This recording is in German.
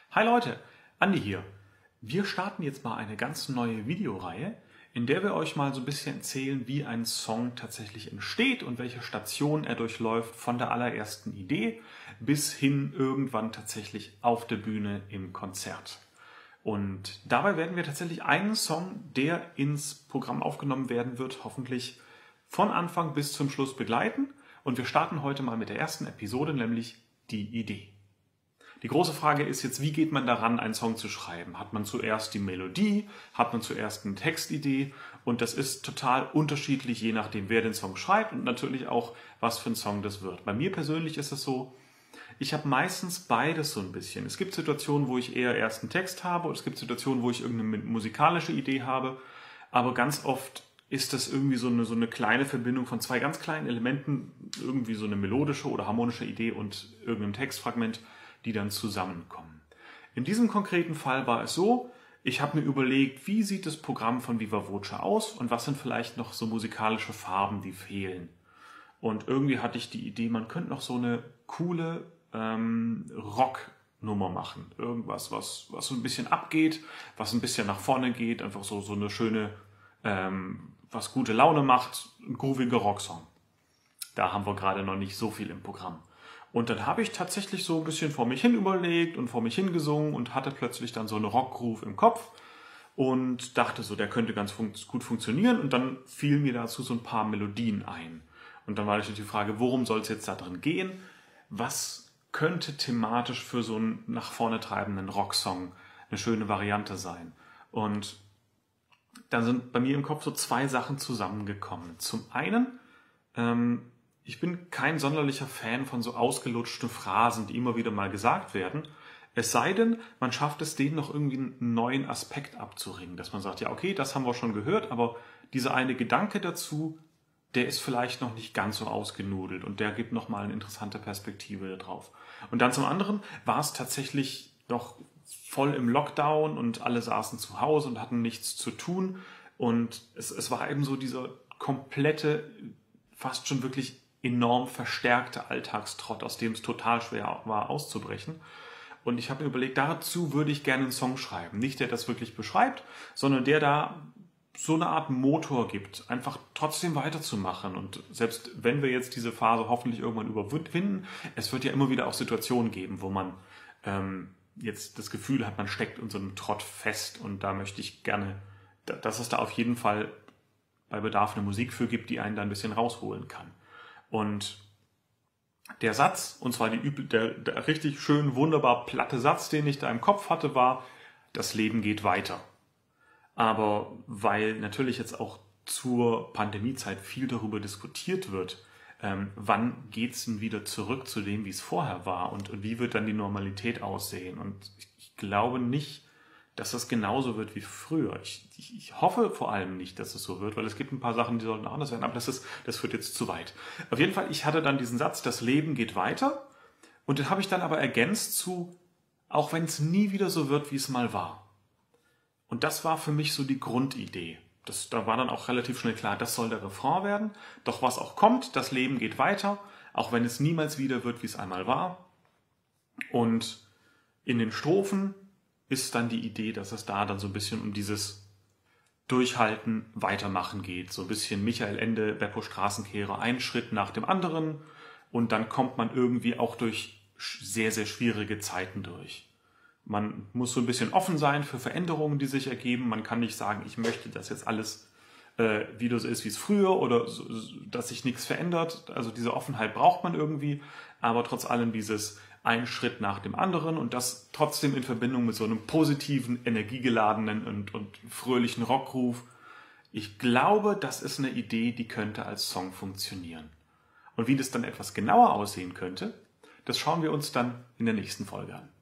Hi Leute, Andi hier. Wir starten jetzt mal eine ganz neue Videoreihe, in der wir euch mal so ein bisschen erzählen, wie ein Song tatsächlich entsteht und welche Stationen er durchläuft, von der allerersten Idee bis hin irgendwann tatsächlich auf der Bühne im Konzert. Und dabei werden wir tatsächlich einen Song, der ins Programm aufgenommen werden wird, hoffentlich von Anfang bis zum Schluss begleiten. Und wir starten heute mal mit der ersten Episode, nämlich die Idee. Die große Frage ist jetzt, wie geht man daran, einen Song zu schreiben? Hat man zuerst die Melodie? Hat man zuerst eine Textidee? Und das ist total unterschiedlich, je nachdem, wer den Song schreibt und natürlich auch, was für ein Song das wird. Bei mir persönlich ist es so, ich habe meistens beides so ein bisschen. Es gibt Situationen, wo ich eher erst einen Text habe und es gibt Situationen, wo ich irgendeine musikalische Idee habe. Aber ganz oft ist das irgendwie so eine kleine Verbindung von zwei ganz kleinen Elementen, irgendwie so eine melodische oder harmonische Idee und irgendeinem Textfragment, die dann zusammenkommen. In diesem konkreten Fall war es so, ich habe mir überlegt, wie sieht das Programm von Viva Voce aus und was sind vielleicht noch so musikalische Farben, die fehlen. Und irgendwie hatte ich die Idee, man könnte noch so eine coole Rocknummer machen. Irgendwas, was so ein bisschen abgeht, was ein bisschen nach vorne geht, einfach so eine schöne, was gute Laune macht, ein grooviger Rocksong. Da haben wir gerade noch nicht so viel im Programm. Und dann habe ich tatsächlich so ein bisschen vor mich hin überlegt und vor mich hingesungen und hatte plötzlich dann so eine Rockgroove im Kopf und dachte so, der könnte ganz gut funktionieren. Und dann fielen mir dazu so ein paar Melodien ein. Und dann war natürlich die Frage, worum soll es jetzt da drin gehen? Was könnte thematisch für so einen nach vorne treibenden Rocksong eine schöne Variante sein? Und dann sind bei mir im Kopf so zwei Sachen zusammengekommen. Zum einen, ich bin kein sonderlicher Fan von so ausgelutschten Phrasen, die immer wieder mal gesagt werden. Es sei denn, man schafft es, denen noch irgendwie einen neuen Aspekt abzuringen. Dass man sagt, ja okay, das haben wir schon gehört, aber dieser eine Gedanke dazu, der ist vielleicht noch nicht ganz so ausgenudelt und der gibt nochmal eine interessante Perspektive drauf. Und dann zum anderen war es tatsächlich noch voll im Lockdown und alle saßen zu Hause und hatten nichts zu tun. Und es war eben so dieser komplette, fast schon wirklich enorm verstärkte Alltagstrott, aus dem es total schwer war auszubrechen. Und ich habe mir überlegt, dazu würde ich gerne einen Song schreiben. Nicht der das wirklich beschreibt, sondern der da so eine Art Motor gibt, einfach trotzdem weiterzumachen. Und selbst wenn wir jetzt diese Phase hoffentlich irgendwann überwinden, es wird ja immer wieder auch Situationen geben, wo man jetzt das Gefühl hat, man steckt in so einem Trott fest. Und da möchte ich gerne, dass es da auf jeden Fall bei Bedarf eine Musik für gibt, die einen da ein bisschen rausholen kann. Und der Satz, und zwar der richtig schön, wunderbar platte Satz, den ich da im Kopf hatte, war, das Leben geht weiter. Aber weil natürlich jetzt auch zur Pandemiezeit viel darüber diskutiert wird, wann geht's denn wieder zurück zu dem, wie es vorher war und wie wird dann die Normalität aussehen. Und ich glaube nicht, dass das genauso wird wie früher. Ich hoffe vor allem nicht, dass es so wird, weil es gibt ein paar Sachen, die sollten anders werden, aber das führt jetzt zu weit. Auf jeden Fall, ich hatte dann diesen Satz, das Leben geht weiter, und den habe ich dann aber ergänzt zu, auch wenn es nie wieder so wird, wie es mal war. Und das war für mich so die Grundidee. Da war dann auch relativ schnell klar, das soll der Refrain werden, doch was auch kommt, das Leben geht weiter, auch wenn es niemals wieder wird, wie es einmal war. Und in den Strophen ist dann die Idee, dass es da dann so ein bisschen um dieses Durchhalten, Weitermachen geht. So ein bisschen Michael Ende, Beppo Straßenkehrer, ein Schritt nach dem anderen. Und dann kommt man irgendwie auch durch sehr, sehr schwierige Zeiten durch. Man muss so ein bisschen offen sein für Veränderungen, die sich ergeben. Man kann nicht sagen, ich möchte, dass jetzt alles wieder so ist, wie es früher oder so, dass sich nichts verändert. Also diese Offenheit braucht man irgendwie. Aber trotz allem dieses ein Schritt nach dem anderen und das trotzdem in Verbindung mit so einem positiven, energiegeladenen und fröhlichen Rockruf. Ich glaube, das ist eine Idee, die könnte als Song funktionieren. Und wie das dann etwas genauer aussehen könnte, das schauen wir uns dann in der nächsten Folge an.